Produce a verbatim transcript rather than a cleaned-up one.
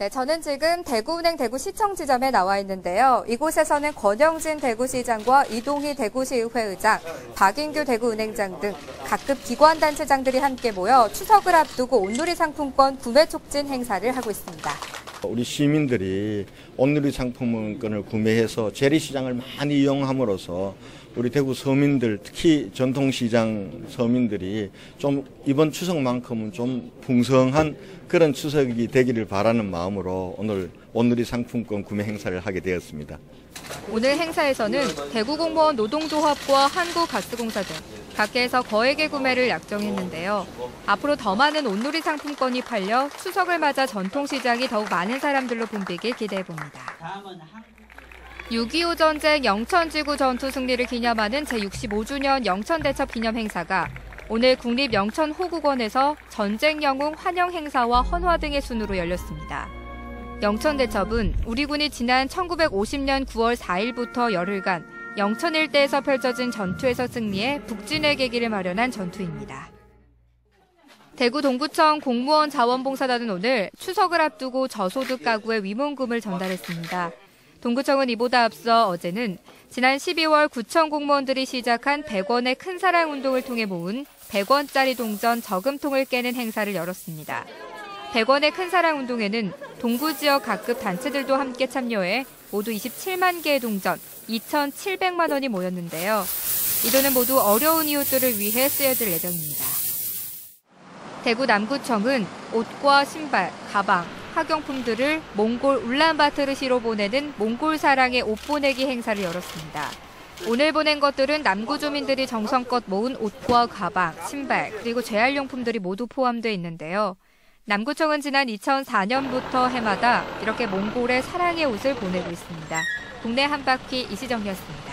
네, 저는 지금 대구은행 대구시청 지점에 나와 있는데요. 이곳에서는 권영진 대구시장과 이동희 대구시의회 의장, 박인규 대구은행장 등 각급 기관단체장들이 함께 모여 추석을 앞두고 온누리 상품권 구매 촉진 행사를 하고 있습니다. 우리 시민들이 온누리 상품권을 구매해서 재래시장을 많이 이용함으로써 우리 대구 서민들, 특히 전통시장 서민들이 좀 이번 추석만큼은 좀 풍성한 그런 추석이 되기를 바라는 마음으로 오늘 온누리 상품권 구매 행사를 하게 되었습니다. 오늘 행사에서는 대구공무원 노동조합과 한국가스공사 등 각계에서 거액의 구매를 약정했는데요. 앞으로 더 많은 온누리 상품권이 팔려 추석을 맞아 전통시장이 더욱 많은 사람들로 붐비길 기대해봅니다. 육이오 전쟁 영천지구 전투 승리를 기념하는 제육십오 주년 영천대첩 기념 행사가 오늘 국립영천호국원에서 전쟁 영웅 환영 행사와 헌화 등의 순으로 열렸습니다. 영천대첩은 우리 군이 지난 천구백오십 년 구월 사일부터 열흘간 영천 일대에서 펼쳐진 전투에서 승리해 북진의 계기를 마련한 전투입니다. 대구 동구청 공무원 자원봉사단은 오늘 추석을 앞두고 저소득 가구에 위문금을 전달했습니다. 동구청은 이보다 앞서 어제는 지난 십이월 구청 공무원들이 시작한 백 원의 큰 사랑 운동을 통해 모은 백 원짜리 동전 저금통을 깨는 행사를 열었습니다. 백 원의 큰 사랑 운동에는 동구 지역 각급 단체들도 함께 참여해 모두 이십칠만 개의 동전 이천칠백만 원이 모였는데요. 이 돈은 모두 어려운 이웃들을 위해 쓰여질 예정입니다. 대구 남구청은 옷과 신발, 가방, 학용품들을 몽골 울란바토르시로 보내는 몽골 사랑의 옷 보내기 행사를 열었습니다. 오늘 보낸 것들은 남구 주민들이 정성껏 모은 옷과 가방, 신발, 그리고 재활용품들이 모두 포함되어 있는데요. 남구청은 지난 이천사 년부터 해마다 이렇게 몽골의 사랑의 옷을 보내고 있습니다. 국내 한바퀴 이시정이었습니다.